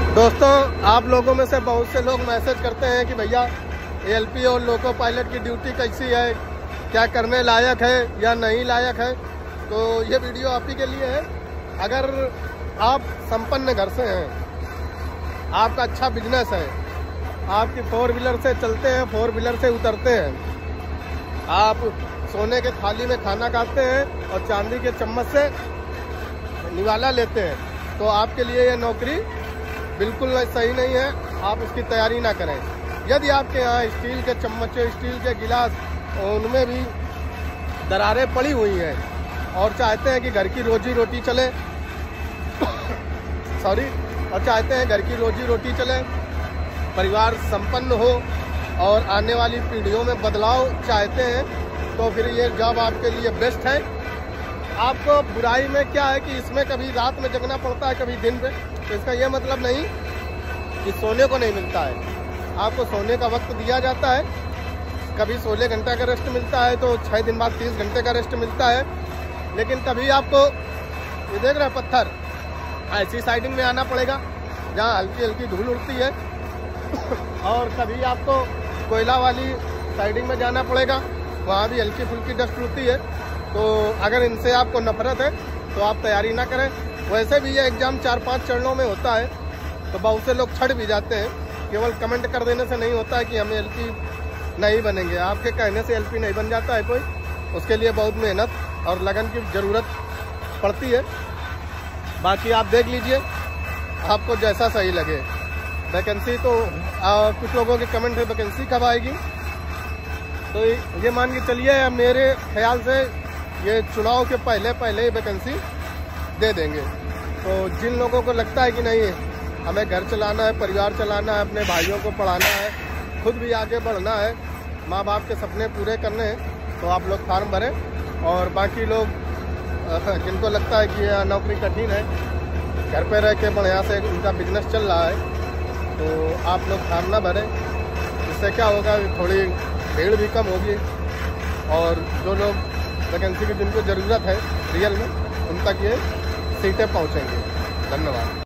दोस्तों, आप लोगों में से बहुत से लोग मैसेज करते हैं कि भैया एएलपी और लोको पायलट की ड्यूटी कैसी है, क्या करने लायक है या नहीं लायक है। तो ये वीडियो आप ही के लिए है। अगर आप संपन्न घर से हैं, आपका अच्छा बिजनेस है, आपकी 4 व्हीलर से चलते हैं, 4 व्हीलर से उतरते हैं, आप सोने के थाली में खाना खाते हैं और चांदी के चम्मच से निवाला लेते हैं, तो आपके लिए ये नौकरी बिल्कुल सही नहीं है। आप इसकी तैयारी ना करें। यदि आपके यहाँ स्टील के चम्मच, स्टील के गिलास, उनमें भी दरारें पड़ी हुई हैं और चाहते हैं कि घर की रोजी रोटी चले और चाहते हैं घर की रोजी रोटी चले, परिवार संपन्न हो और आने वाली पीढ़ियों में बदलाव चाहते हैं, तो फिर ये जॉब आपके लिए बेस्ट है। आपको बुराई में क्या है कि इसमें कभी रात में जगना पड़ता है, कभी दिन पे, तो इसका ये मतलब नहीं कि सोने को नहीं मिलता है। आपको सोने का वक्त दिया जाता है, कभी 16 घंटे का रेस्ट मिलता है, तो 6 दिन बाद 30 घंटे का रेस्ट मिलता है। लेकिन कभी आपको ये देख रहे हैं पत्थर, ऐसी साइडिंग में आना पड़ेगा जहाँ हल्की हल्की धूल उड़ती है और कभी आपको कोयला वाली साइडिंग में जाना पड़ेगा, वहाँ भी हल्की फुल्की डस्ट उड़ती है। तो अगर इनसे आपको नफरत है तो आप तैयारी ना करें। वैसे भी ये एग्ज़ाम 4-5 चरणों में होता है, तो बहुत से लोग छट भी जाते हैं। केवल कमेंट कर देने से नहीं होता है कि हम एलपी नहीं बनेंगे। आपके कहने से एलपी नहीं बन जाता है कोई, उसके लिए बहुत मेहनत और लगन की ज़रूरत पड़ती है। बाकी आप देख लीजिए, आपको जैसा सही लगे। वैकेंसी तो कुछ लोगों के कमेंट है वैकेंसी कब आएगी, तो ये मान के चलिए मेरे ख्याल से ये चुनाव के पहले ही वैकेंसी दे देंगे। तो जिन लोगों को लगता है कि नहीं हमें घर चलाना है, परिवार चलाना है, अपने भाइयों को पढ़ाना है, खुद भी आगे बढ़ना है, माँ बाप के सपने पूरे करने हैं, तो आप लोग फार्म भरें। और बाकी लोग जिनको लगता है कि यह नौकरी कठिन है, घर पे रह के बढ़िया से उनका बिजनेस चल रहा है, तो आप लोग फार्म ना भरें। इससे क्या होगा, थोड़ी भीड़ भी कम होगी और जो लोग वैकेंसी की जिनको ज़रूरत है रियल में, उन तक ये सीटें पहुँचेंगी। धन्यवाद।